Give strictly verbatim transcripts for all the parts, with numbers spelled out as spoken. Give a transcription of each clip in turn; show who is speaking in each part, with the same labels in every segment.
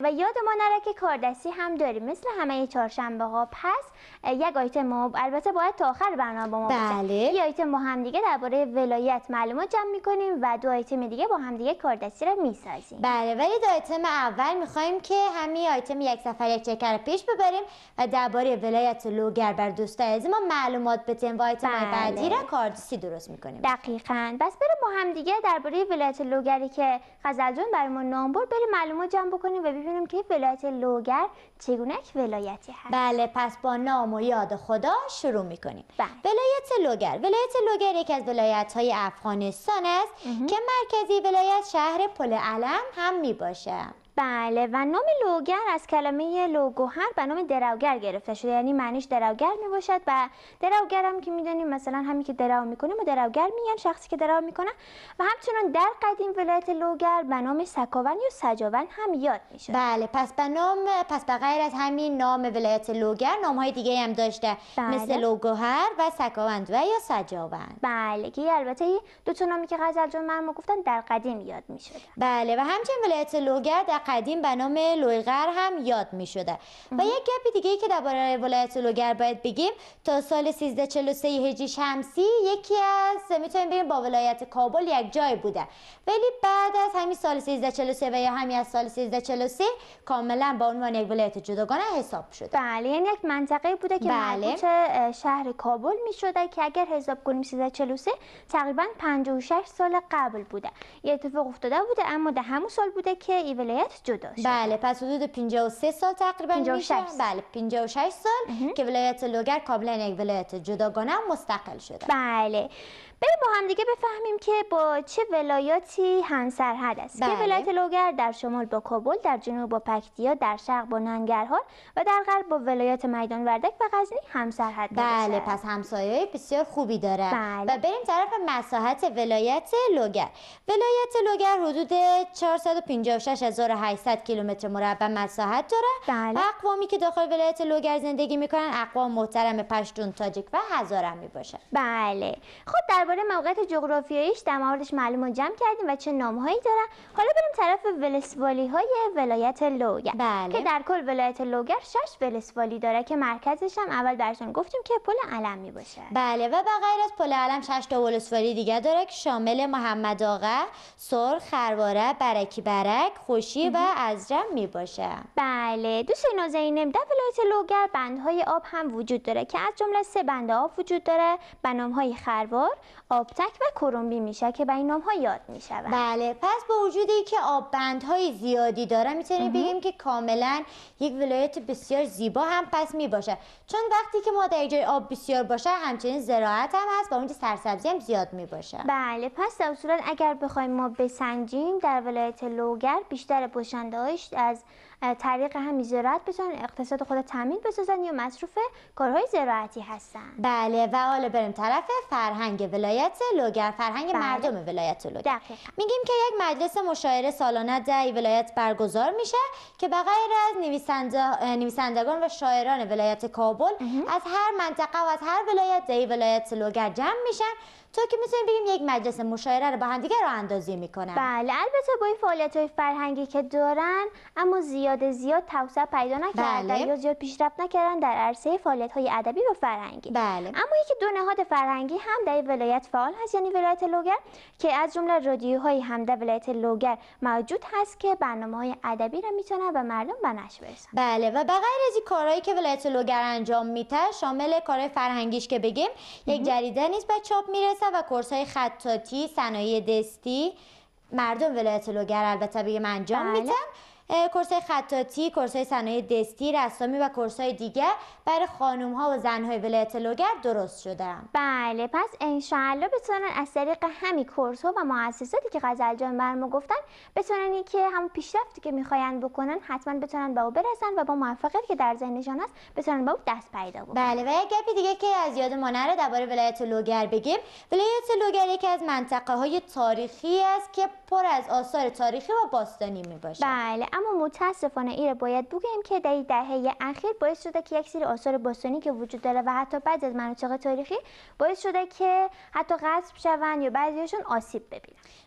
Speaker 1: و یاد ما نره که کاردستی هم داریم، مثل همه چهارشنبه ها. پس یک آیتم ما البته باید تا آخر برنامه با ما
Speaker 2: بله.
Speaker 1: باشه. یه آیتم با هم دیگه درباره ولایت معلومات جمع میکنیم و دو آیتم دیگه با هم دیگه کاردستی رو میسازیم.
Speaker 2: بله، ولی دو آیتم اول میخوایم که همین آیتم یک سفر یک چکر پیش ببریم و درباره ولایت لوگر بر دوستای از ما معلومات بدیم و آیتم
Speaker 1: بله.
Speaker 2: بعدی را کاردستی درست میکنیم.
Speaker 1: دقیقاً. بس بریم با هم دیگه درباره ولایت لوگری که غزل جان برای ما نام برد بریم معلومات جمع بکنیم و ببینیم که ولایت لوگر چگونه یک ولایتی هست.
Speaker 2: بله، پس با نام و یاد خدا شروع میکنیم.
Speaker 1: بله.
Speaker 2: ولایت لوگر ولایت لوگر یکی از ولایت های افغانستان است امه. که مرکزی ولایت شهر پل علم هم میباشه.
Speaker 1: بله، و نام لوگر از کلمه لوگوهر به نام دروگر گرفته شده، یعنی معنیش دروگر می باشد و دروگر هم که میدونیم مثلا همین که درو میکنه و دروگر میگن شخصی که درو میکنه. و همچنان در قدیم ولایت لوگر به نام سکاون یا سجاون هم یاد میشد.
Speaker 2: بله، پس به نام پس به غیر از همین نام ولایت لوگر نام های دیگه هم داشته. بله. مثل لوگوهر و سکاوند و یا سجاوند.
Speaker 1: بله، که البته دو تا نامی که غزل جان مرمو گفتن در قدیم یاد میشد.
Speaker 2: بله، و همچنین ولایت لوگر در قدیم به نام لویغر هم یاد می شده. و یک گپ دیگه ای که درباره ولایت لوگر باید بگیم، تا سال سیزده چهل و سه هجری شمسی یکی از میتونیم بگیم با ولایت کابل یک جای بوده، ولی بعد از همین سال سیزده چهل و سه و یا همین از سال سیزده چهل و سه کاملا با عنوان یک ولایت جداگانه حساب شده.
Speaker 1: بله، یعنی یک منطقه بوده که
Speaker 2: بله.
Speaker 1: مربوط شهر کابل می شده که اگر حساب کنیم سیزده چهل و سه تقریبا پنجاه و شش سال قبل بوده. یه اتفاق افتاده بوده، اما در همون سال بوده که این ولایت جدا شد.
Speaker 2: بله، پس حدود پنجاه و سه سال تقریبا میشه. بله، پنجاه و شش سال امه. که ولایت لوگر کاملا یک ولایت جداگانه مستقل شده.
Speaker 1: بله، بریم با هم دیگه بفهمیم که با چه ولایاتی همسرحد است. بله. که ولایت لوگر در شمال با کابل، در جنوب با پکتیا، در شرق با ننگرهار و در غرب با ولایت میدان وردک و غزنی همسرحد
Speaker 2: بله باشه. پس همسایه‌های بسیار خوبی داره.
Speaker 1: بله.
Speaker 2: و بریم طرف مساحت ولایت لوگر. ولایت لوگر حدود چهارصد و پنجاه و شش هزار و هشتصد کیلومتر مربع مساحت داره.
Speaker 1: بله.
Speaker 2: و اقوامی که داخل ولایت لوگر زندگی میکنن اقوام محترم پشتون، تاجیک و هزاره میباشه.
Speaker 1: بله. خب درباره موقعیت جغرافیاییش در موردش معلومات جمع کردیم و چه نامهایی داره. حالا بریم طرف ولسوالی های ولایت لوگر.
Speaker 2: بله.
Speaker 1: که در کل ولایت لوگر شش ولسوالی داره که مرکزش هم اول براتون گفتیم که پل علم می باشه.
Speaker 2: بله، و به غیر از پل علم شش تا ولسوالی دیگه داره که شامل محمد آقا، سرخ، خرواره، برکی برک، خوشی و ازرم می باشه.
Speaker 1: بله، دوستان نازنین، در ولایت لوگر بندهای آب هم وجود داره که از جمله سه بند آب وجود داره به نام‌های خروار، آبتک و کرنبی میشه که به این نام‌ها یاد میشود.
Speaker 2: بله، پس با وجودی که آب بندهای زیادی داره میتونیم بگیم که کاملا یک ولایت بسیار زیبا هم پس میباشه، چون وقتی که ما در جای آب بسیار باشه همچنین زراعت هم هست و اونجا سرسبزی هم زیاد میباشه.
Speaker 1: بله، پس در صورت اگر بخوایم ما بسنجیم در ولایت لوگر بیشتر باشنده‌هاش از طریق همین زراعت بتونن اقتصاد خود تامین بسازن یا مصروف کارهای زراعتی هستن.
Speaker 2: بله، و حالا بریم طرف فرهنگ ولایت لوگر، فرهنگ بله. مردم ولایت لوگر.
Speaker 1: دقیقا.
Speaker 2: میگیم که یک مجلس مشاعره سالانه در ولایت برگزار میشه که به غیر از نویسنده نویسندگان و شاعران ولایت کابل از هر منطقه و از هر ولایت در ولایت لوگر جمع میشن تا که میتونیم بگیم یک مجلس مشاعره رو با هم دیگه راه اندازی میکنن.
Speaker 1: بله، البته با این فعالیت‌های فرهنگی که دارن اما زیاد زیاد توسعه پیدا نکردن. بله. یا زیاد پیشرفت نکردن در عرصه فعالیت‌های ادبی و فرهنگی.
Speaker 2: بله.
Speaker 1: اما یکی دو نهاد فرهنگی هم در ولایت فعال هست، یعنی ولایت لوگر، که از جمله رادیوهای هم در ولایت لوگر موجود هست که برنامه‌های ادبی رو میتونن به مردم به نشر برسونن.
Speaker 2: بله، و به غیر از این کارهایی که ولایت لوگر انجام میده شامل کارهای فرهنگیش که بگیم یک جریده نیز به چاپ میرسه و کورس‌های خطاطی، صنایع دستی مردم ولایت لوگر البته بگیم انجام
Speaker 1: بله.
Speaker 2: میدن. کورس‌های خطاطی، کورس‌های صنایع دستی، رسامی و کورس‌های دیگه برای خانم‌ها و زن‌های ولایت لوگر درست شده.
Speaker 1: بله، پس انشاءالله بتونن از طریق همین کورس‌ها و مؤسساتی که غزل جان برام گفتن بتونن که هم پیشرفتی که می‌خواین بکنن حتما بتونن به او برسن و با موفقیتی که در ذهنشان هست بتونن به او دست پیدا بکنن.
Speaker 2: بله، و یک گپی دیگه که از یاد ما نره درباره ولایت لوگر بگیم، ولایت لوگر یکی از منطقه‌های تاریخی است که پر از آثار تاریخی و باستانی می‌باشه.
Speaker 1: بله، اما متاسفانه این رو باید بگیم که در دهه اخیر باعث شده که یک سری آثار باستانی که وجود داره و حتی بعضی از مناطق تاریخی باعث شده که حتی غصب شوند یا بعضیشون آسیب ببینن.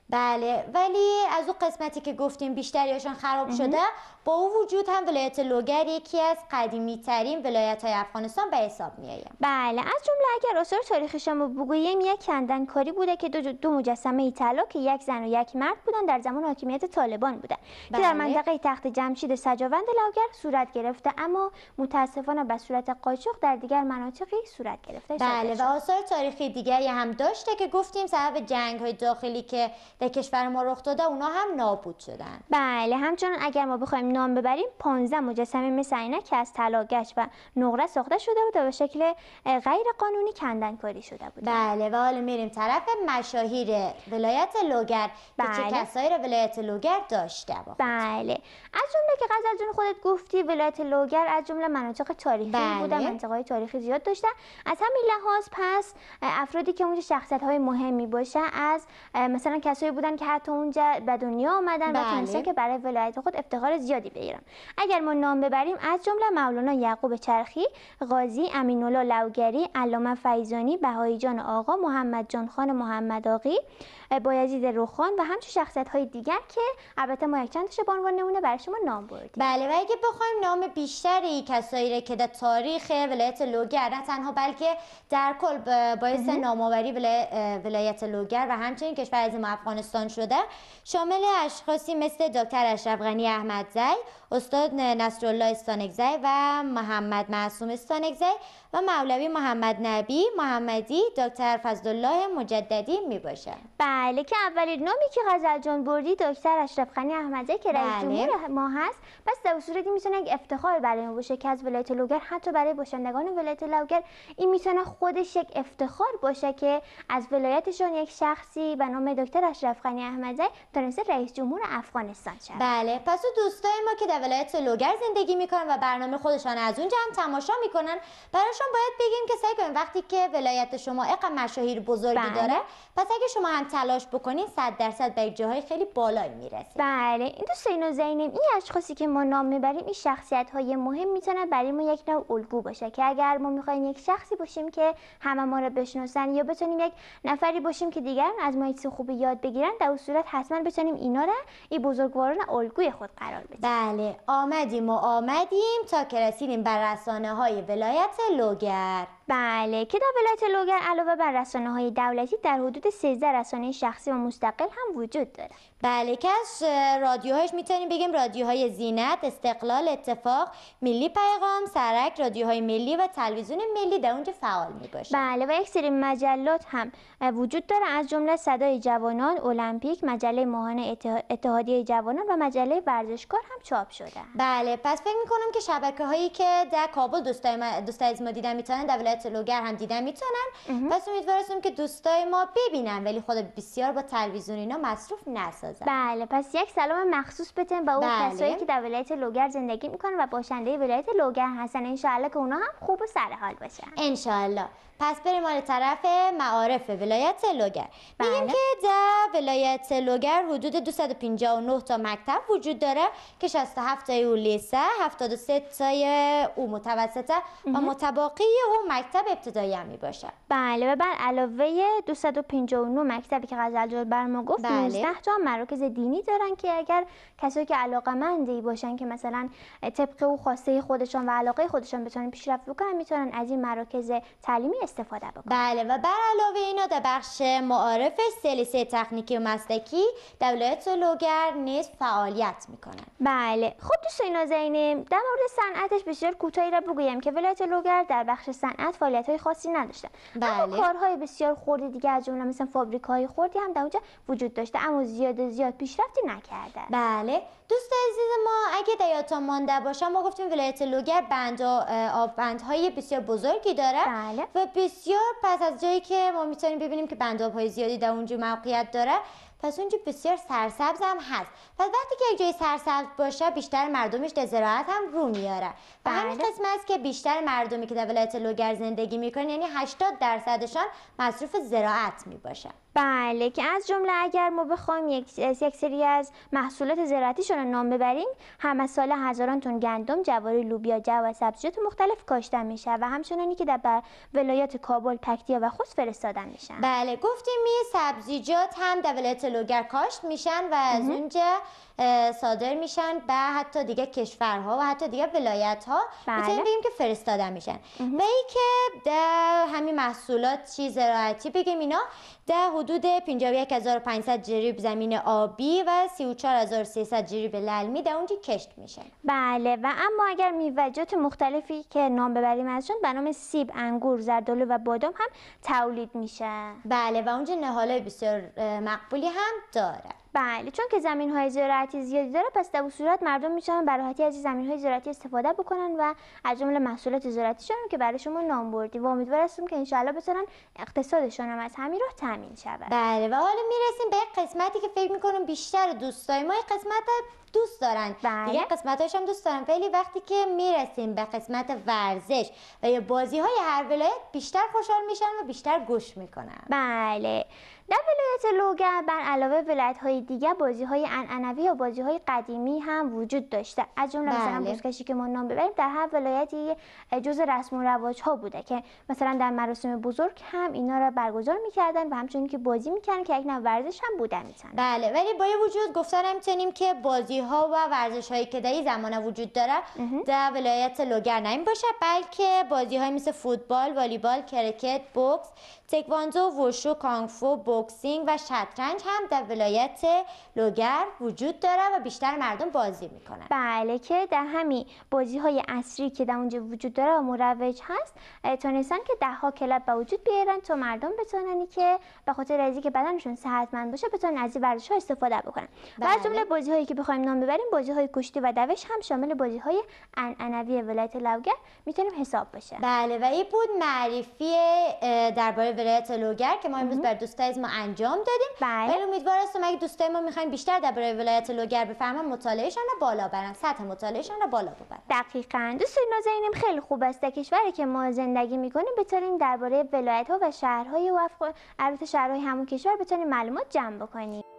Speaker 2: بله، ولی از اون قسمتی که گفتیم بیشتریاشون خراب شده، با اون وجود هم ولایت لوگر یکی از قدیمی ترین ولایت های افغانستان به حساب می آید.
Speaker 1: بله، از جمله اگر آثار تاریخیش رو بگوییم، یک کندنکاری بوده که دو, دو مجسمه طلا که یک زن و یک مرد بودن در زمان حاکمیت طالبان بودن
Speaker 2: بله.
Speaker 1: که در منطقه تخت جمشید سجاوند لوگر صورت گرفته، اما متاسفانه به صورت قاچاق در دیگر مناطقی صورت گرفته.
Speaker 2: بله، و آثار تاریخی دیگری هم داشته که گفتیم سبب جنگ های داخلی که در کشور ما رخ داده اونا هم نابود شدن.
Speaker 1: بله، همچنان اگر ما بخوایم نام ببریم، پانزده مجسمه مثل عینک که از طلا، گچ و نقره ساخته شده بود و به شکل غیر قانونی کندنکاری شده بود.
Speaker 2: بله، و حالا میریم طرف مشاهیر ولایت لوگر
Speaker 1: بله.
Speaker 2: که چه کسایی را ولایت لوگر داشته با.
Speaker 1: بله، از جمله که غزل جون خودت گفتی، ولایت لوگر از جمله مناطق تاریخی
Speaker 2: بله.
Speaker 1: بوده، منطقه‌های تاریخی زیاد داشته. از همین لحاظ پس افرادی که اونجا شخصیت‌های مهمی باشه، از مثلا کسایی بودن که حتی اونجا به دنیا آمدن
Speaker 2: بله.
Speaker 1: و تونستن که برای ولایت خود افتخار زیادی بگیرن. اگر ما نام ببریم، از جمله مولانا یعقوب چرخی، قاضی امین‌الله لوگری، علامه فیضانی، بهایی جان آقا، محمد جان خان محمد آقی، بایزید رخان و همچنین شخصیت‌های دیگر که البته ما یک چند تاشو به عنوان نمونه برای شما نام بردیم.
Speaker 2: بله، و اگه بخوایم نام بیشتری کسایی که در تاریخ ولایت لوگر نه تنها بلکه در کل باعث نامآوری ولایت لوگر و همچنین کشور عزیز ما افغانستان شده، شامل اشخاصی مثل دکتر اشرف غنی احمدزی، استاد نصرالله استانکزی و محمد معصوم استانکزی و مولوی محمد نبی محمدی، دکتر فضلالله مجددی می باشه.
Speaker 1: بله، که اولین نامی که غزل جان بردی دکتر اشرف غنی احمدزی که رئیس جمهور ما هست، پس در صورتی میتونه یک افتخار برای ما باشه که از ولایت لوگر، حتی برای باشندگان ولایت لوگر این میتونه خودش یک افتخار باشه که از ولایتشون یک شخصی به نام دکتر اشرف غنی احمدزی تونسته رئیس جمهور افغانستان شه.
Speaker 2: بله، پس دوستای ما که در ولایت لوگر زندگی میکنن و برنامه خودشان از اونجا هم تماشا میکنن، براشون باید بگیم که سعی کنین وقتی که ولایت شما اقا مشاهیر بزرگی
Speaker 1: بله.
Speaker 2: داره، پس اگه شما هم تلاش بکنین صد درصد به جاهای خیلی بالایی میرسید.
Speaker 1: بله، این دوستای نازنینم، این اشخاصی که ما نام میبریم، این شخصیت های مهم میتونن برای ما یک نوع الگو باشه که اگر ما میخوایم یک شخصی باشیم که همه ما رو بشناسن یا بتونیم یک نفری باشیم که دیگران از ما چیز خوبی یاد بگیرن، در اون صورت حتما بتونیم اینا رو این بزرگواران الگوی خود قرار بدیم.
Speaker 2: بله، آمدیم و آمدیم تا که رسیدیم بر رسانه های ولایت لوگر.
Speaker 1: بله، که در ولایت لوگر علاوه بر رسانه های دولتی در حدود سیزده رسانه شخصی و مستقل هم وجود داره.
Speaker 2: بله، که از رادیوهاش میتونیم بگیم رادیوهای زینت، استقلال، اتفاق، ملی پیغام، سرک، رادیوهای ملی و تلویزیون ملی در اونجا فعال میباشه.
Speaker 1: بله، و یک سری مجلات هم وجود داره، از جمله صدای جوانان، المپیک، مجله ماهانه اتحادیه جوانان و مجله ورزشکار هم چاپ شده.
Speaker 2: بله، پس فکر میکنم که شبکه هایی که در کابل دوستای ما دوستای از ما دیدن میتونن، در ولایت لوگر هم دیدن میتونن. پس امیدوارم که دوستای ما ببینن ولی خود بسیار با تلویزیون اینا مصروف نسازن.
Speaker 1: بله، پس یک سلام مخصوص بتن به اون
Speaker 2: بله.
Speaker 1: کسایی که در ولایت لوگر زندگی میکنن و باشنده ولایت لوگر هستن، ان شاءالله که اونا هم خوب و سرحال باشن
Speaker 2: ان شاءالله. پس بریم مال طرف معارف ولایت لوگر.
Speaker 1: بله.
Speaker 2: میگیم که در ولایت لوگر حدود دویست و پنجاه و نه تا مکتب وجود داره که شصت و هفت تای او لیسه، هفتاد و سه تای او متوسطه و متباقی او مکتب ابتدایی هم میباشه.
Speaker 1: بله، و بر علاوه دویست و پنجاه و نه مکتبی که غزل جان بر ما گفت،
Speaker 2: بله.
Speaker 1: نوزده تا مراکز دینی دارن که اگر کسایی که علاقه‌مندی باشن که مثلا طبق او خواسته خودشون و علاقه خودشون بتونن پیشرفت بکنن، میتونن از این مراکز تعلیمی استفاده بکنن.
Speaker 2: بله، و بر علاوه اینا در بخش معارف سه لیسه تکنیکی و مسلکی در ولایت لوگر نیز فعالیت میکنن.
Speaker 1: بله، خب دوستان نازنینم، در مورد صنعتش بسیار کوتاهی را بگویم که ولایت لوگر در بخش صنعت فعالیت‌های خاصی نداشته.
Speaker 2: بله.
Speaker 1: اما کارهای بسیار خردی دیگه از جمله مثلا فابریک‌های خردی هم در اونجا وجود داشته، اما زیاد زیاد پیشرفتی نکرده.
Speaker 2: بله، دوست عزیز ما اگه در یادتان مانده باشه، ما گفتیم ولایت لوگر بند آب بندهای بسیار بزرگی داره.
Speaker 1: بله.
Speaker 2: و بسیار پس از جایی که ما میتونیم ببینیم که بندآب‌های زیادی در اونجا موقعیت داره، پس اونجا بسیار سرسبز هم هست. پس وقتی که یک جای سرسبز باشه، بیشتر مردمش در زراعت هم رو میاره. و همین
Speaker 1: بله.
Speaker 2: قسمت است که بیشتر مردمی که در ولایت لوگر زندگی میکنن، یعنی هشتاد درصدشان مصروف زراعت میباشه.
Speaker 1: بله، که از جمله اگر ما بخوایم یک یک سری از محصولات زراعتیشون رو نام ببریم، همه سال هزاران تن گندم، جواری، لوبیا، جو و سبزیجات مختلف کاشته میشه و همچنانی که در ولایات کابل، پکتیا و خوست فرستاده میشن.
Speaker 2: بله، گفتیم می سبزیجات هم در ولایت لوگر کاشت میشن و از اونجا صادر میشن به حتی دیگه کشورها و حتی دیگه ولایت ها.
Speaker 1: بله.
Speaker 2: میتونیم بگیم که فرستاده میشن. و ای که در همین محصولات چی زراعتی بگیم اینا در حدود پنجاه و یک هزار و پانصد جریب زمین آبی و سی و چهار هزار و سیصد جریب للمی در اونجا کشت میشن.
Speaker 1: بله و اما اگر میوه‌جات مختلفی که نام ببریم ازشون به نام سیب، انگور، زردآلو و بادام هم تولید میشه.
Speaker 2: بله و اونجا نهالای بسیار مقبولی هم داره.
Speaker 1: بله چون که زمین‌های زراعتی زیادی داره پس در اون صورت مردم میتونن به راحتی از این زمین‌های زراعتی استفاده بکنن و از جمله محصولات زراعتیشون که برای شما نام بردیم و امیدوار هستم که انشالله بتونن اقتصادشون هم از همین راه تامین شود.
Speaker 2: بله و حالا میرسیم به یک قسمتی که فکر میکنم بیشتر دوستای ما این قسمت دوست دارن.
Speaker 1: بله.
Speaker 2: دیگه قسمتاش هم دوست دارن ولی وقتی که میرسیم به قسمت ورزش و یا بازی های هر ولایت بیشتر خوشحال میشن و بیشتر گوش میکنن.
Speaker 1: بله در ولایت لوگر بر علاوه ولایت‌های دیگر بازی‌های عنعنوی یا بازی‌های قدیمی هم وجود داشته. از جمله
Speaker 2: بله.
Speaker 1: مثلا بزکشی که ما نام ببریم در هر ولایتی جزء رسم و رواج‌ها بوده که مثلا در مراسم بزرگ هم اینا را برگزار می‌کردن و همچنین که بازی می‌کردن که یک نوع ورزش هم بوده می‌تونه.
Speaker 2: بله ولی با وجود گفتن می‌تونیم که بازی‌ها و ورزش‌هایی که در این زمانه وجود داره در ولایت لوگر نمی باشه بلکه بازی‌های مثل فوتبال، والیبال، کرکت، بوکس، تکواندو، وشو، کانگفو، بوکسینگ و شطرنج هم در ولایت لوگر وجود داره و بیشتر مردم بازی میکنن.
Speaker 1: بله که در همین بازی‌های عصری که در اونجا وجود داره و مروج هست تونستن که ده ها کلاب به وجود بیارن تا مردم بتونن که به خاطر از اینکه بدنشون صحتمند باشه بتونن از این ورزش‌ها استفاده بکنن.
Speaker 2: بله.
Speaker 1: و از جمله بازی‌هایی که بخوایم نام ببریم بازی‌های کشتی و دوش هم شامل بازی‌های عنعنوی ولایت لوگر میتونیم حساب بشه.
Speaker 2: بله و این بود معرفی درباره ولایت لوگر که ما امروز بر دوستای ما انجام دادیم.
Speaker 1: بله.
Speaker 2: ولی امیدوار هستم اگه دوستای ما میخواین بیشتر درباره ولایت لوگر بفهمن مطالعهشون رو بالا برن، سطح مطالعهشون رو بالا ببرن.
Speaker 1: دقیقاً دوستان نازنینم خیلی خوب است در کشوری که ما زندگی میکنیم بتونیم درباره ولایت‌ها و شهرهای و البته شهرهای همون کشور بتونیم معلومات جمع بکنیم.